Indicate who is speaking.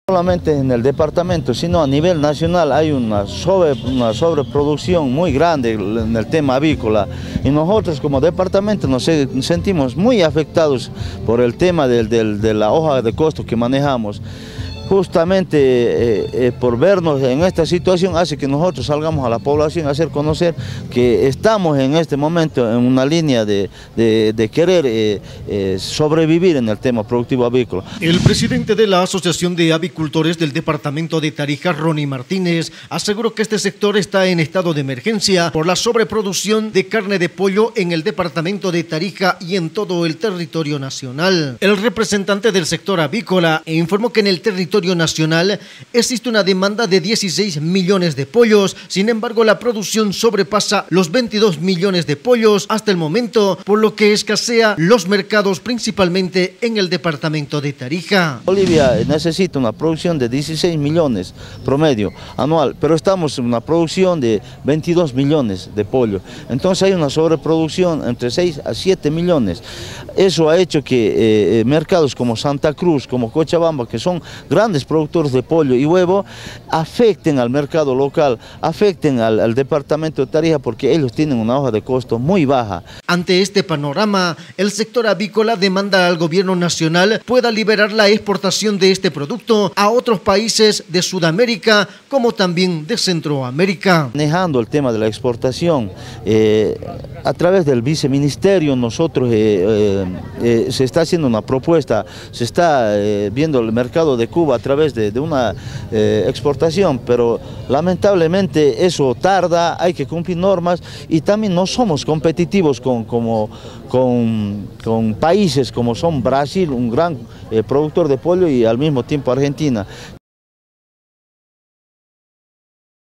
Speaker 1: Solamente en el departamento, sino a nivel nacional hay una sobreproducción muy grande en el tema avícola y nosotros como departamento nos sentimos muy afectados por el tema de la hoja de costos que manejamos. Justamente por vernos en esta situación hace que nosotros salgamos a la población a hacer conocer que estamos en este momento en una línea de querer sobrevivir en el tema productivo avícola.
Speaker 2: El presidente de la Asociación de Avicultores del departamento de Tarija, Ronnie Martínez, aseguró que este sector está en estado de emergencia por la sobreproducción de carne de pollo en el departamento de Tarija y en todo el territorio nacional. El representante del sector avícola informó que en el territorio nacional existe una demanda de 16 millones de pollos, sin embargo la producción sobrepasa los 22 millones de pollos hasta el momento, por lo que escasea los mercados principalmente en el departamento de Tarija.
Speaker 1: Bolivia necesita una producción de 16 millones promedio anual, pero estamos en una producción de 22 millones de pollo, entonces hay una sobreproducción entre 6 a 7 millones. Eso ha hecho que mercados como Santa Cruz, como Cochabamba, que son grandes productores de pollo y huevo, afecten al mercado local, afecten al departamento de Tarija porque ellos tienen una hoja de costo muy baja.
Speaker 2: Ante este panorama, el sector avícola demanda al gobierno nacional pueda liberar la exportación de este producto a otros países de Sudamérica como también de Centroamérica.
Speaker 1: Manejando el tema de la exportación, a través del viceministerio nosotros se está haciendo una propuesta, se está viendo el mercado de Cuba a través de una exportación, pero lamentablemente eso tarda, hay que cumplir normas y también no somos competitivos con países como son Brasil, un gran productor de pollo, y al mismo tiempo Argentina.